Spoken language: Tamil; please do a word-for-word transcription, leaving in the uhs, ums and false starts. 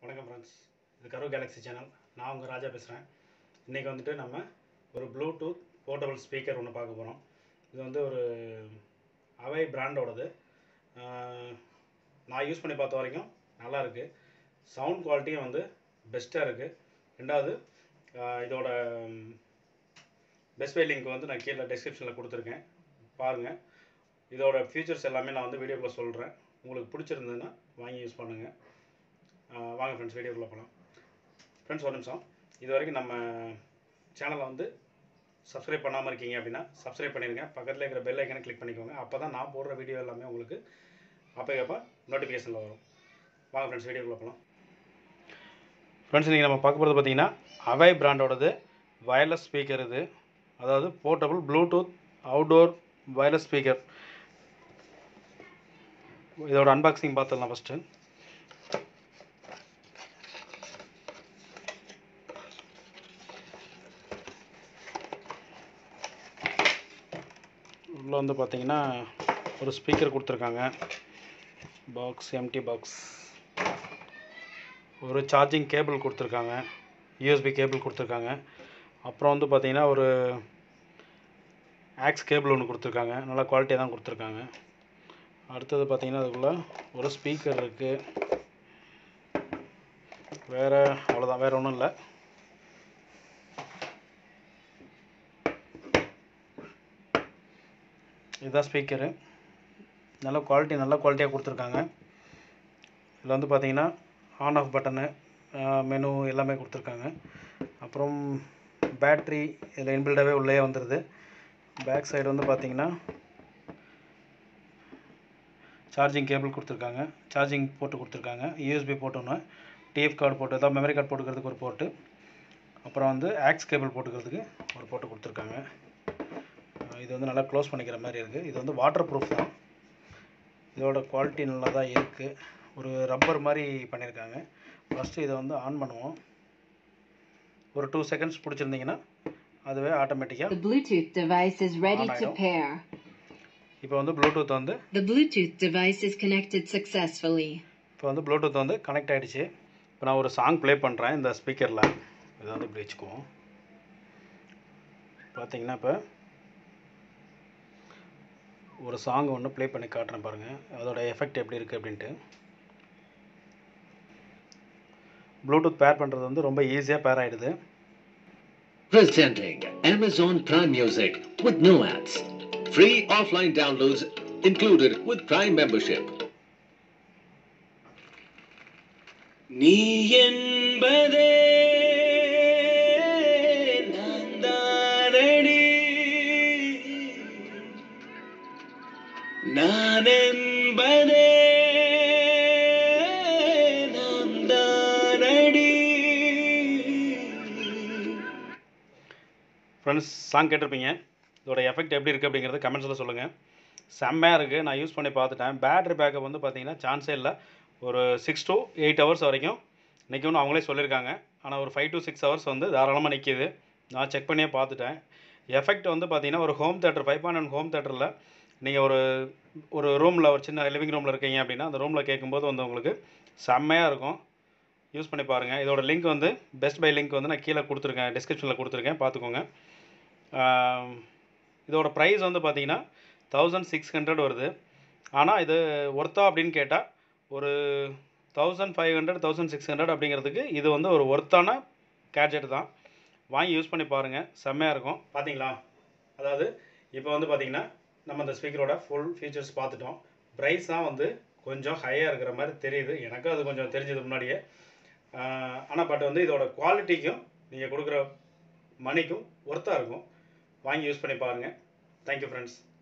வணக்கம் ஃப்ரெண்ட்ஸ், இது கரூர் கேலக்ஸி சேனல். நான் உங்கள் ராஜா பேசுகிறேன். இன்றைக்கி வந்துட்டு நம்ம ஒரு ப்ளூடூத் போர்ட்டபிள் ஸ்பீக்கர் ஒன்று பார்க்க போகிறோம். இது வந்து ஒரு அவை பிராண்டோடது. நான் யூஸ் பண்ணி பார்த்த வரைக்கும் நல்லாயிருக்கு. சவுண்ட் குவாலிட்டியும் வந்து பெஸ்ட்டாக இருக்குது. ரெண்டாவது, இதோட பெஸ்ட் பை லிங்க் வந்து நான் கீழே டிஸ்கிரிப்ஷனில் கொடுத்துருக்கேன், பாருங்கள். இதோட ஃபீச்சர்ஸ் எல்லாமே நான் வந்து வீடியோக்குள்ளே சொல்கிறேன். உங்களுக்கு பிடிச்சிருந்ததுன்னா வாங்கி யூஸ் பண்ணுங்கள். வாங்க ஃப்ரெண்ட்ஸ், வீடியோக்குள்ளே போகலாம். ஃப்ரெண்ட்ஸ், ஒரு நிமிஷம். இது வரைக்கும் நம்ம சேனலை வந்து சப்ஸ்கிரைப் பண்ணாமல் இருக்கீங்க அப்படின்னா சப்ஸ்கிரைப் பண்ணிடுங்க. பக்கத்தில் இருக்கிற பெல் ஐக்கனை கிளிக் பண்ணிக்கோங்க. அப்போ தான் நான் போடுற வீடியோ எல்லாமே உங்களுக்கு அப்போ அப்போ நோட்டிஃபிகேஷனில் வரும். வாங்க ஃப்ரெண்ட்ஸ், வீடியோக்குள்ளே போகலாம். ஃப்ரெண்ட்ஸ், இன்றைக்கி நம்ம பார்க்க போகிறது பார்த்தீங்கன்னா அவை பிராண்டோடது வயர்லெஸ் ஸ்பீக்கர். இது அதாவது portable Bluetooth outdoor wireless speaker. இதோட அன்பாக்சிங் பார்த்துடலாம். ஃபஸ்ட்டு உள்ளே வந்து பார்த்தீங்கன்னா ஒரு ஸ்பீக்கர் கொடுத்துருக்காங்க. Box empty box. ஒரு சார்ஜிங் கேபிள் கொடுத்துருக்காங்க, யூஎஸ்பி கேபிள் கொடுத்துருக்காங்க. அப்புறம் வந்து பார்த்தீங்கன்னா ஒரு ஆக்ஸ் கேபிள் ஒன்று கொடுத்துருக்காங்க. நல்லா குவாலிட்டியாக தான் கொடுத்துருக்காங்க. அடுத்தது பார்த்தீங்கன்னா அதுக்குள்ளே ஒரு ஸ்பீக்கர் இருக்குது. வேறு அவ்வளோதான், வேறு ஒன்றும் இல்லை. இதுதான் ஸ்பீக்கரு. நல்ல குவாலிட்டி நல்ல குவாலிட்டியாக கொடுத்துருக்காங்க. இதில் வந்து பார்த்தீங்கன்னா ஆன் ஆஃப் பட்டனு, மெனு எல்லாமே கொடுத்துருக்காங்க. அப்புறம் பேட்ரி இதில் இன்பில்டாகவே உள்ளே வந்துடுது. பேக் சைடு வந்து பார்த்தீங்கன்னா சார்ஜிங் கேபிள் கொடுத்துருக்காங்க, சார்ஜிங் போட்டு கொடுத்துருக்காங்க, யூஎஸ்பி போட்டு ஒன்று, டிஎஃப் கார்டு போட்டு ஏதாவது மெமரி கார்டு போட்டுக்கிறதுக்கு ஒரு போட்டு, அப்புறம் வந்து ஆக்ஸ் கேபிள் போட்டுக்கிறதுக்கு ஒரு போட்டு கொடுத்துருக்காங்க. இது வந்து நல்லா க்ளோஸ் பண்ணிக்கிற மாதிரி இருக்குது. இது வந்து வாட்டர் ப்ரூஃப் தான். இதோட குவாலிட்டி நல்லா தான் இருக்குது. ஒரு ரப்பர் மாதிரி பண்ணியிருக்காங்க. ஃபஸ்ட்டு இதை வந்து ஆன் பண்ணுவோம். ஒரு டூ செகண்ட்ஸ் பிடிச்சிருந்தீங்கன்னா அதுவே ஆட்டோமேட்டிக்காக The Bluetooth device is ready to pair. இப்போ வந்து ப்ளூடூத் வந்து The Bluetooth device is connected successfully. இப்போ வந்து ப்ளூடூத் வந்து கனெக்ட் ஆகிடுச்சு. இப்போ நான் ஒரு சாங் ப்ளே பண்ணுறேன் இந்த ஸ்பீக்கரில். இதை வந்து இப்படி வச்சுக்குவோம். பார்த்தீங்கன்னா இப்போ ஒரு சாங் ஒன்று ப்ளே பண்ணி காட்டுறேன் பாருங்கள், அதோட எஃபெக்ட் எப்படி இருக்குது அப்படின்ட்டு. ப்ளூடூத் பேர் பண்ணுறது வந்து ரொம்ப ஈஸியாக பேர் ஆகிடுது. Presenting Amazon Prime Music with no ads. Free offline downloads included with Prime membership. நீ என்பதே நான்தானடி, நான் என்பதே நான்தானடி. ஃப்ரெண்ட்ஸ், சாங் கேட்டிருப்பீங்க. இதோட எஃபெக்ட் எப்படி இருக்குது அப்படிங்கிறது கமெண்ட்ஸில் சொல்லுங்கள். செம்மையாக இருக்குது. நான் யூஸ் பண்ணி பார்த்துட்டேன். பேட்ரி பேக்கப் வந்து பார்த்தீங்கன்னா சான்ஸே இல்லை. ஒரு சிக்ஸ் டு எயிட் ஹவர்ஸ் வரைக்கும் நிற்கும்னு அவங்களே சொல்லியிருக்காங்க. ஆனால் ஒரு ஃபைவ் டு சிக்ஸ் ஹவர்ஸ் வந்து தாராளமாக நிற்கிது. நான் செக் பண்ணியே பார்த்துட்டேன். எஃபெக்ட் வந்து பார்த்தீங்கன்னா ஒரு home theatre five point one home தேட்டரில் நீங்கள் ஒரு ஒரு ரூமில் ஒரு சின்ன லிவிங் ரூமில் இருக்கீங்க அப்படின்னா அந்த ரூமில் கேட்கும்போது வந்து உங்களுக்கு செம்மையாக இருக்கும். யூஸ் பண்ணி பாருங்கள். இதோட லிங்க் வந்து பெஸ்ட் பை லிங்க் வந்து நான் கீழே கொடுத்துருக்கேன், டிஸ்கிரிப்ஷனில் கொடுத்துருக்கேன், பார்த்துக்கோங்க. இதோட ப்ரைஸ் வந்து பார்த்தீங்கன்னா தௌசண்ட் சிக்ஸ் ஹண்ட்ரட் வருது. ஆனால் இது ஒர்த்தா அப்படின்னு கேட்டால் ஒரு thousand five hundred thousand six hundred அப்படிங்கிறதுக்கு இது வந்து ஒரு ஒர்த்தான கேட்ஜெட் தான். வாங்கி யூஸ் பண்ணி பாருங்கள், செம்மையாக இருக்கும். பார்த்தீங்களா? அதாவது இப்போ வந்து பார்த்திங்கன்னா நம்ம இந்த ஸ்பீக்கரோட ஃபுல் ஃபீச்சர்ஸ் பார்த்துட்டோம். ப்ரைஸ் தான் வந்து கொஞ்சம் ஹையாக இருக்கிற மாதிரி தெரியுது. எனக்கும் அது கொஞ்சம் தெரிஞ்சது முன்னாடியே. ஆனால் பட் வந்து இதோட குவாலிட்டிக்கும் நீங்கள் கொடுக்குற மணிக்கும் ஒர்த்தாக இருக்கும். வாங்கி யூஸ் பண்ணி பாருங்கள். Thank you friends.